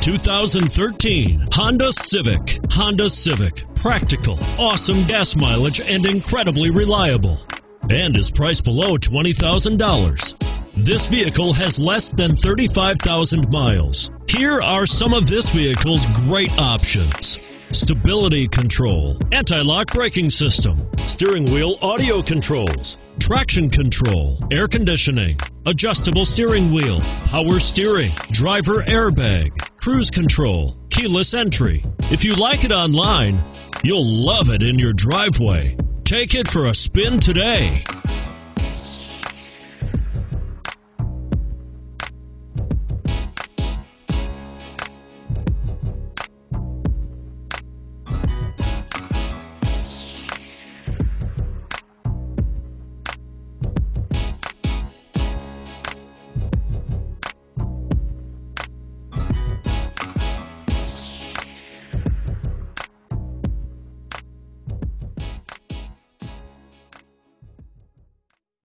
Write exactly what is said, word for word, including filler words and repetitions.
two thousand thirteen Honda Civic. Honda Civic. Practical, awesome gas mileage, and incredibly reliable. And is priced below twenty thousand dollars. This vehicle has less than thirty-five thousand miles. Here are some of this vehicle's great options: stability control, anti-lock braking system, steering wheel audio controls, traction control, air conditioning, adjustable steering wheel, power steering, driver airbag, cruise control, keyless entry. If you like it online, you'll love it in your driveway. Take it for a spin today.